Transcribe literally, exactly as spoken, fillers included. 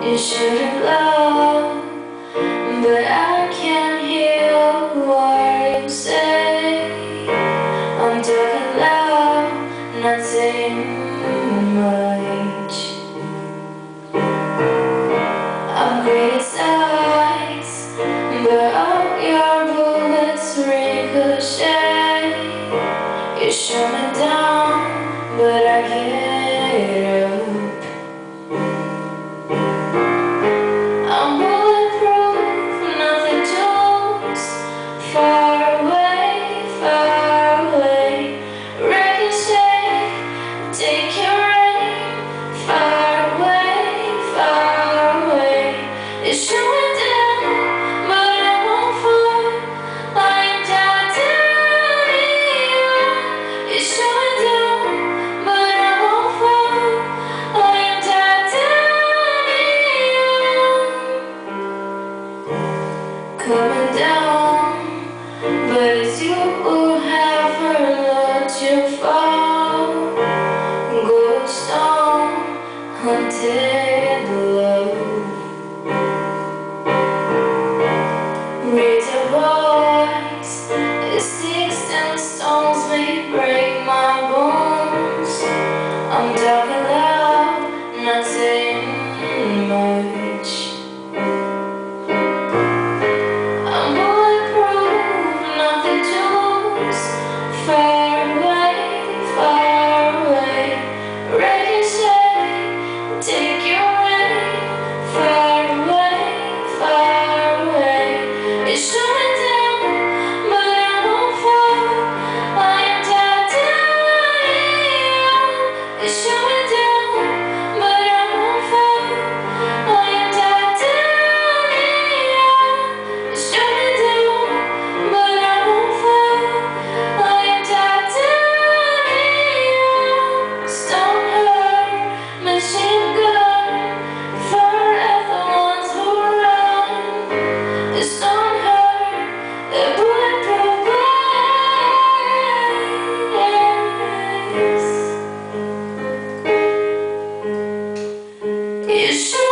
You should've loved, but I can't hear what you say. I'm talking loud, not saying much. I'm great at sights, but all your bullets ricochet. You shut me down, but I get up. I'm bulletproof, nothing jolts. Far away, far away. Ricochet, take your aim. Far away, far away. It's showing down, but I won't fall. Lying titanium. It's showing down, but I won't fall. Lying titanium. Coming down, but it's you who haven't let you fall. Ghost on haunted love. Raise your voice. The sticks and stones may break my bones. I'm talking loud, not saying much. I'm bulletproof, nothing jolts. Far away, far away. Ricochet, take your aim. Far away, far away. It's showing down, but I won't fall. I am titanium. It's showing down, but I won't fall. I am titanium. It's showing down, but I won't fall. I am titanium. Stone heart, machine gun. Fire at the ones who run. It's stone heart, they're bulletproof glass. You should